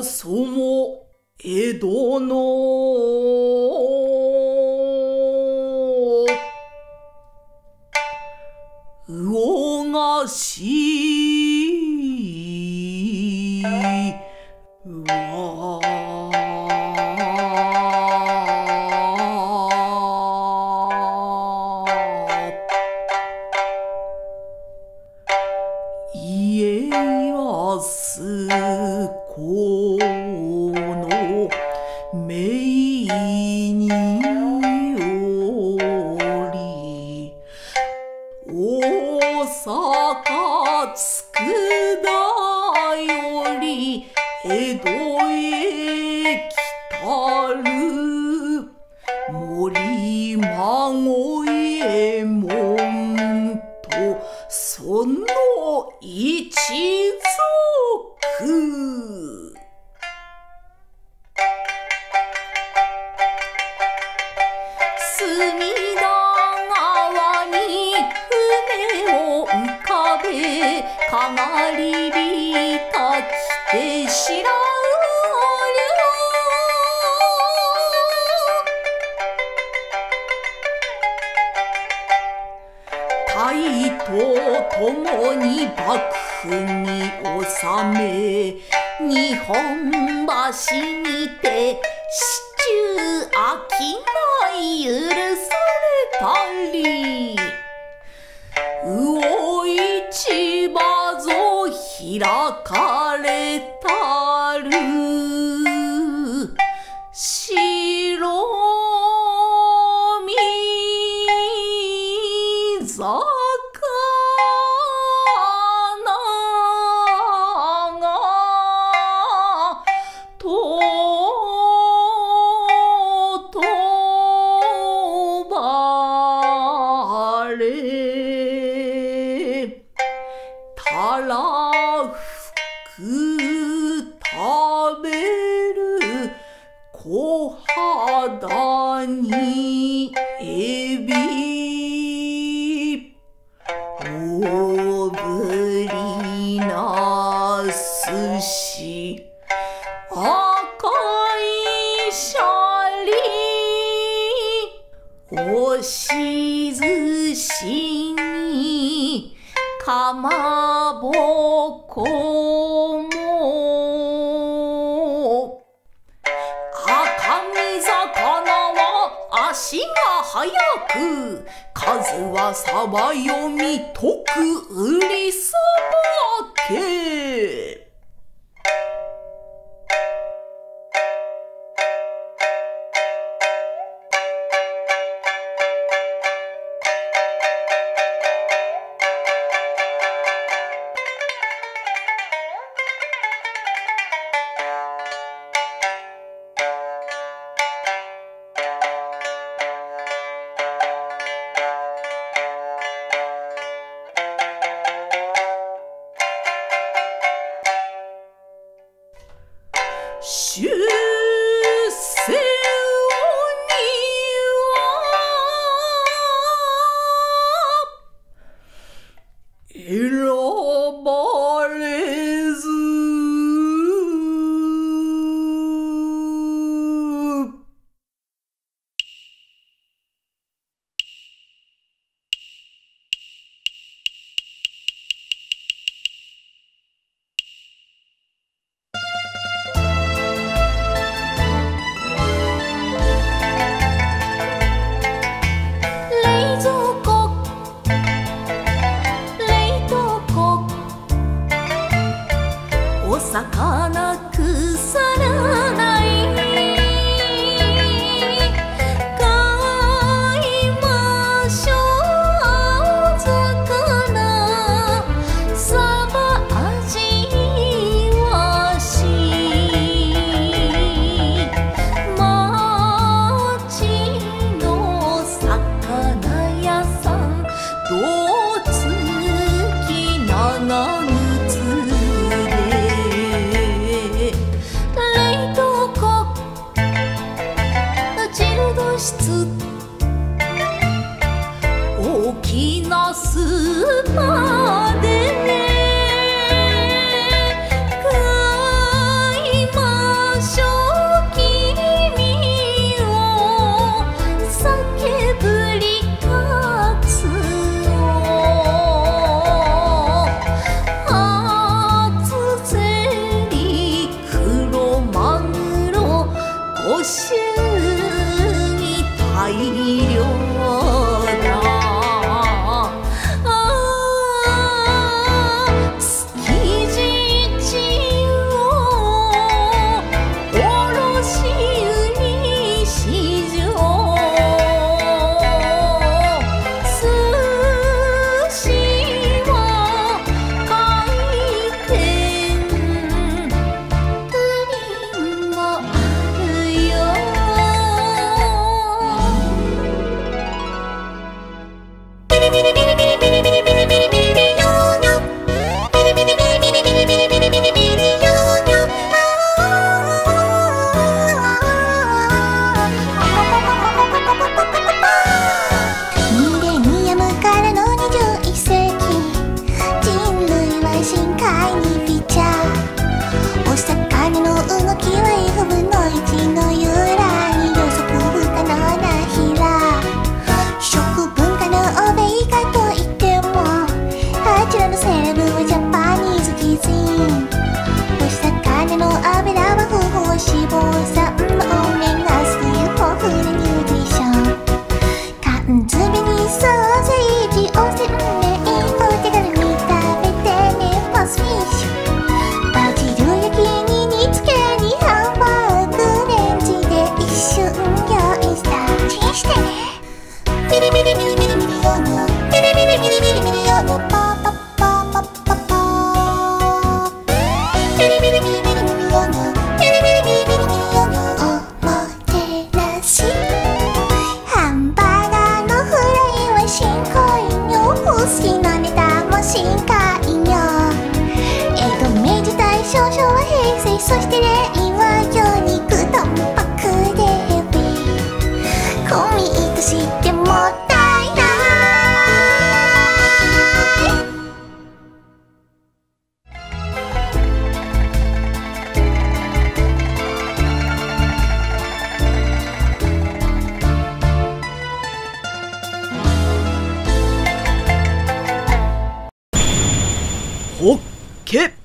そも江戸の魚がしは家康公の命により大阪佃より江戸へ来たる森孫右衛門とその一族隅田川に船を浮かべかがりびたきて知らタイと共に幕府に収め日本橋にて市中商い許されたり魚市場ぞ開かれたる白身魚たらふく食べる小肌にエビ大ぶりな寿司赤いシャリ押し寿司にかまぼこも赤身魚は足が速く数はさば読みとく売りさばけ都市に大量だ。 そして令和魚肉淡白でヘビーコミックしてもったいないホッケ。